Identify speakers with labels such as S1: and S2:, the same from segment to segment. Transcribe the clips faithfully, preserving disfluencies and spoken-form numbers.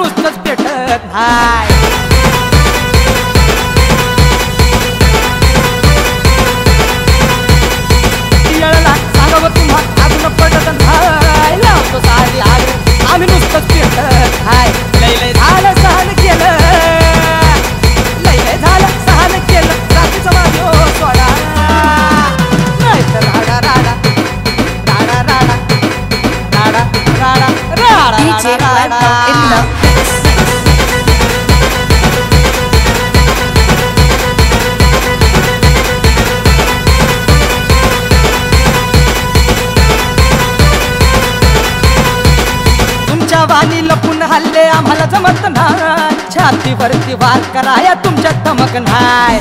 S1: नुसतंच पेटत नाही. सांगावं तुम्हा अजून पटत नाही. लावतो सारी आग आम्ही नुसतंच पेटत हाय. लय लय झालं सहन केलं, लय लय झालं सहन केलं. रात्रीचं माझ्यो सोडा नाही तर राडा राडा राडा राडा राडा राडा राडा राडा. वाणी लपून हल्ले आम्हाला जमत नाही. छातीवरती वार कराया तुमच्यात धमक नाही.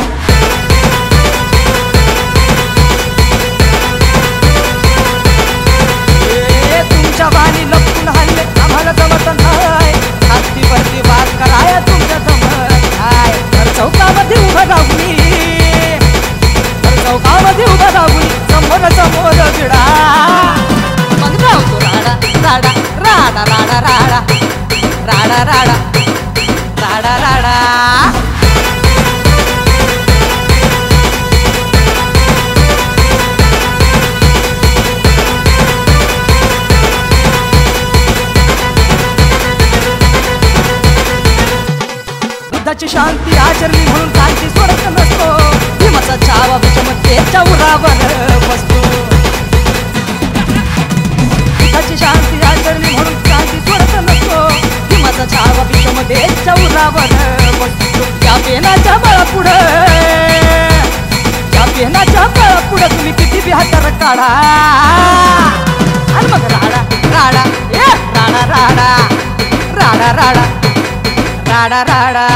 S1: तुमच्या वाणी लपून हल्ले आम्हाला जमत नाही. छातीवरती वार कराया तुमच्यात धमक नाही. तर चौकामध्ये उभं राहुनी, तर चौकामध्ये उभं राहुनी समोर समोर भिडा. मग राहतो राडा राडा राडा राडा राडा राडा राडा राडा राडा. बुद्धाची शांती आचरली म्हणून क्रांती सोडत नसतो. भीमाचा छावा विषमतेच्या उरावर बसतो. बुद्धाची शांती आचरली म्हणून क्रांती सोडत नसतो. भीमाचा छावा विषमतेच्या उरावर बसतो. त्या पेनाच्या बळापुढं, त्या पेनाच्या बळापुढं तुम्ही किती बी हातार काढा. आणि मग राडा राडा ए राडा राडा राडा राडा राडा राडा.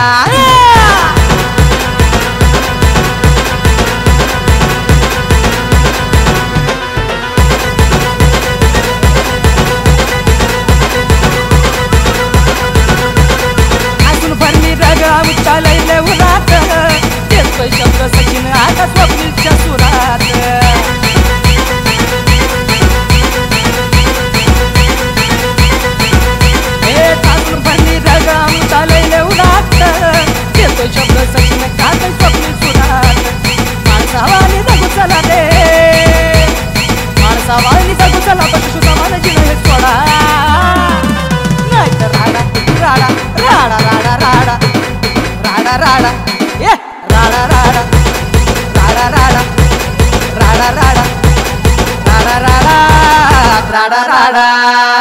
S1: चालले उरात देतोय शब्द सचिन आता स्वप्नीलच्या सुरात. हे तासून भरली रगाम चालले उरात देतोय शब्द सचिन आता स्वप्नील सुरात. माणसावानी जगू चला रे, माणसावानी जगू चला पशु समान जीवन हे सोडा. नाही तर राडा राडा राडा राडा राडा राडा राडा ए राडा राडा राडा राडा राडा राडा राडा राडा राडा राडा.